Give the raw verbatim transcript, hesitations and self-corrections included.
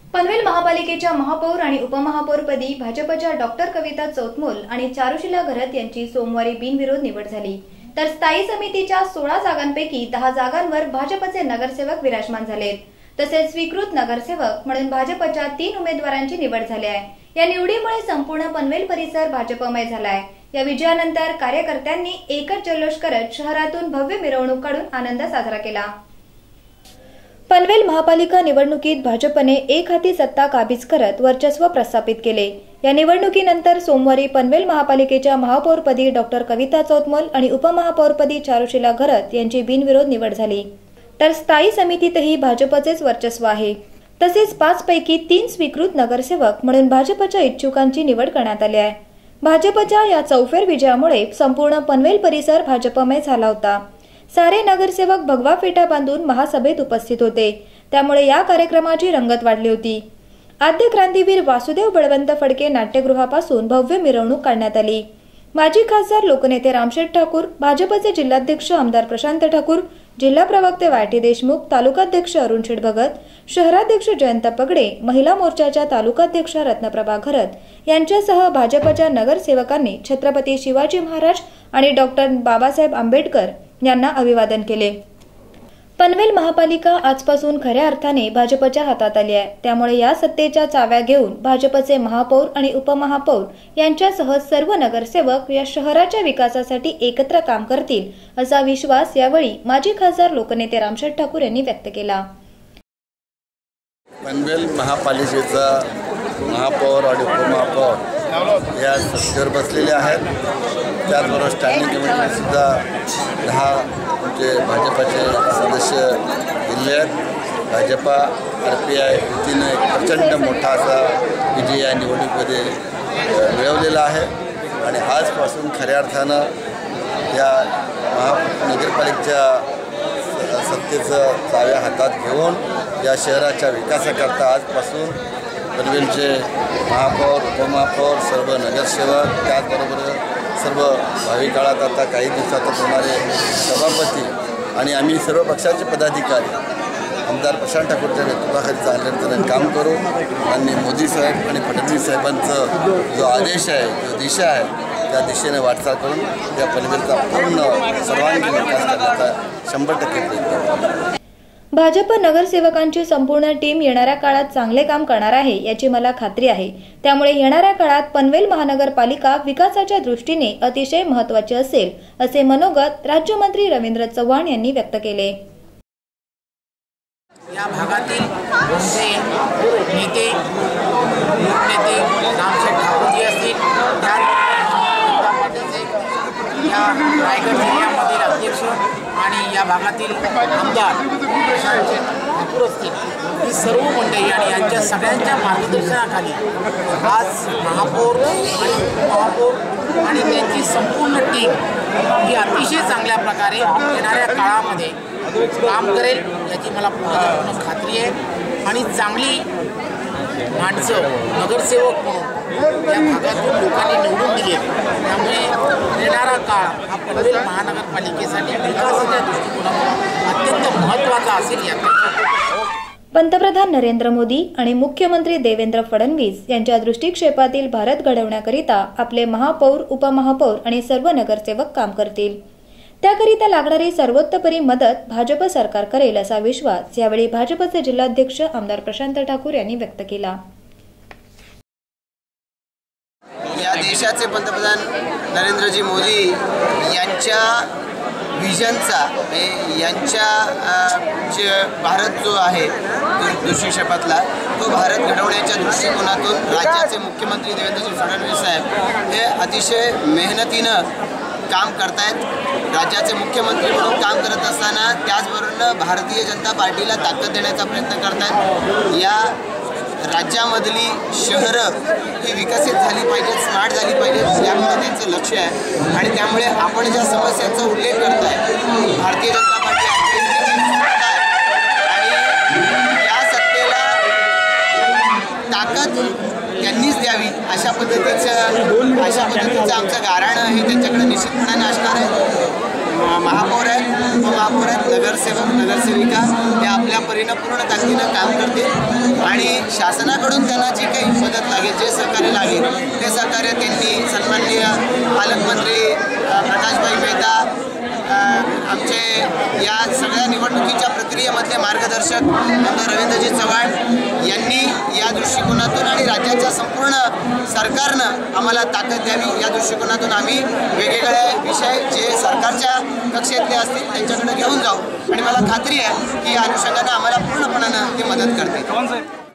पनवेल महापालिकेच्या महापौर आणि उपमहापौरपदी भाजपच्या डॉक्टर कविता चौतमोल आणि चारुशीला घरत यांची सोमवारी बिनविरोध निवड झाली। तर स्थायी समितीच्या सोळा जागांपैकी दहा जागांवर भाजपचे नगरसेवक विराजमान झालेत। तसेच स्वीकृत नगरसेवक म्हणून भाजपच्या तीन उमेदवारांची निवड झाली आहे। या निवडीमुळे संपूर्ण पनवेल परिसर भाजपमय झाला आहे। या विजयानंतर कार्यकर्त्यांनी एकच जल्लोष करत शहरातून भव्य मिरवणूक काढून आनंद साजरा केला। पनवेल महापालिका निवडणुकीत भाजपने एक हाती सत्ता काबीज करत वर्चस्व प्रस्थापित केले। या निवडणुकीनंतर सोमवारी पनवेल महापालिकेच्या महापौरपदी डॉक्टर कविता चौतमोल आणि उपमहापौरपदी चारुशीला घरत यांची बिनविरोध निवड झाली। तर स्थायी समितीतही भाजपचेच वर्चस्व आहे। तसेच पाच पैकी तीन स्वीकृत नगरसेवक म्हणून भाजपच्या इच्छुकांची निवड करण्यात आली आहे। भाजपच्या या चौफेर विजयामुळे संपूर्ण पनवेल परिसर भाजपमय झाला होता। सारे नगरसेवक भगवा फेटा बांधून महासभेत उपस्थित होते, त्यामुळे या कार्यक्रमाची रंगत वाढली होती। आद्य क्रांतीवीर वासुदेव बळवंत फडके नाट्यगृहापासून भव्य मिरवणूक काढण्यात आली। माजी खासदार लोकनेते रामशेठ ठाकूर, भाजपचे जिल्हाध्यक्ष आमदार प्रशांत ठाकूर, जिल्हा प्रवक्ते वाय टी देशमुख, तालुकाध्यक्ष अरुण शेठ भगत, शहराध्यक्ष जयंत पगडे, महिला मोर्चाच्या तालुकाध्यक्ष रत्नप्रभा घरत यांच्यासह भाजपच्या नगरसेवकांनी छत्रपती शिवाजी महाराज आणि डॉक्टर बाबासाहेब आंबेडकर यांना अभिवादन केले। पनवेल महापालिका आजपासून खऱ्या अर्थाने भाजपच्या हातात आली आहे, त्यामुळे या सत्तेच्या चाव्या घेऊन भाजपचे महापौर आणि उपमहापौर यांच्यासह सर्व नगरसेवक या शहराच्या विकासासाठी एकत्र काम करतील, असा विश्वास यावेळी माजी खासदार लोकनेते रामशेठ ठाकूर यांनी व्यक्त केला। पनवेल महापालिकेचा महापौर आणि उपमहापौर या सत्तेवर बसलेले आहेत। त्याचबरोबर स्टँडिंग कमिटीने सुद्धा दहा म्हणजे भाजपाचे सदस्य दिले आहेत। भाजपा आर पी आय युतीने प्रचंड मोठा असा विजय या निवडणुकीमध्ये मिळवलेला आहे आणि आजपासून खऱ्या अर्थानं या महानगरपालिकेच्या सत्तेचं चाव्या हातात घेऊन या शहराच्या विकासाकरता आजपासून पनवेलचे महापौर उपमहापौर सर्व नगरसेवक त्याचबरोबर सर्व भावी काळात आता काही दिवसातच होणारे सभापती आणि आम्ही सर्व पक्षाचे पदाधिकारी आमदार प्रशांत ठाकूरच्या नेतृत्वाखाली चालण्याचं काम करू आणि मोदी साहेब आणि फडणवीस साहेबांचं जो आदेश आहे जो दिशा आहे त्या दिशेने वाटचाल करून या पनवेलचा पूर्ण सर्वांगीण विकास करण्याचा शंभर टक्के प्रयत्न। भाजप नगरसेवकांची संपूर्ण टीम येणाऱ्या काळात चांगले काम करणार आहे याची मला खात्री आहे। त्यामुळे येणाऱ्या काळात पनवेल महानगरपालिका विकासाच्या दृष्टीने अतिशय महत्त्वाची असेल, असे मनोगत राज्यमंत्री रवींद्र चव्हाण यांनी व्यक्त केले। या भागातील आमचे नेते नेते रामशेठ ठाकूरजी असतील, या रायगड जिल्ह्यामधील अध्यक्ष आणि या भागातील आमदार प्रशांत ठाकूर असतील, ही सर्व मंडळी आणि यांच्या सगळ्यांच्या मार्गदर्शनाखाली आज महापौर आणि महापौर आणि त्यांची संपूर्ण टीम ही अतिशय चांगल्या प्रकारे येणाऱ्या काळामध्ये काम करेल याची मला पूर्ण खात्री आहे। आणि चांगली माणसं नगरसेवक म्हणून या भागातून लोकांनी निवडून दिले, त्यामुळे येणारा काळ हा पनवेल महानगरपालिकेसाठी विकासाच्या दृष्टिकोनातून अत्यंत महत्त्वाचा असेल। या पंतप्रधान नरेंद्र मोदी आणि मुख्यमंत्री देवेंद्र फडणवीस यांच्या दृष्टिक्षेपातील भारत घडवण्याकरिता आपले महापौर उपमहापौर आणि सर्व नगरसेवक काम करतील। त्याकरिता लागणारी सर्वोत्तपरी मदत भाजप सरकार करेल असा विश्वास यावेळी भाजपचे जिल्हाध्यक्ष आमदार प्रशांत ठाकूर यांनी व्यक्त केला। या देशाचे पंतप्रधान नरेंद्रजी मोदी यांच्या विजनचा यांच्या जे भारत जो आहे दृष्टिक्षेपातला तो भारत घडवण्याच्या दृष्टिकोनातून राज्याचे मुख्यमंत्री देवेंद्रजी फडणवीस साहेब हे अतिशय मेहनतीनं काम करतायत। राज्याचे मुख्यमंत्री म्हणून काम करत असताना त्याचबरोबर भारतीय जनता पार्टीला ताकद देण्याचा प्रयत्न करतायत। या राज्यामधली शहरं ही विकसित झाली पाहिजेत, स्मार्ट झाली पाहिजेत याकडे त्यांचं लक्ष आहे आणि त्यामुळे आपण ज्या समस्यांचा उल्लेख करताय भारतीय जनता पार्टी आणि या सत्तेला ताकद त्यांनीच द्यावी अशा पद्धतीचं अशा पद्धतीचं आमचं गाऱ्हाण हे त्यांच्याकडे निश्चितपणाने असणार आहे। महापौर आहेत, उपमहापौर आहेत, नगरसेवक नगरसेविका हे आपल्या परीनं पूर्ण ताकदीनं काम करतील आणि शासनाकडून त्यांना जी काही मदत लागेल, जे सहकार्य लागेल ते सहकार्य त्यांनी सन्माननीय पालकमंत्री प्रकाशभाई मेहता, आमचे या सगळ्या निवडणुकीच्या प्रक्रियेमधले मार्गदर्शक आमदार रवींद्रजी चव्हाण यांनी या दृष्टिकोनातून आणि राज्याच्या संपूर्ण सरकारनं आम्हाला ताकद द्यावी या दृष्टिकोनातून आम्ही वेगवेगळे विषय जे सरकारच्या कक्षेतले असतील त्यांच्याकडे घेऊन जाऊ आणि मला खात्री आहे की या अनुषंगानं आम्हाला पूर्णपणानं ते मदत करतील.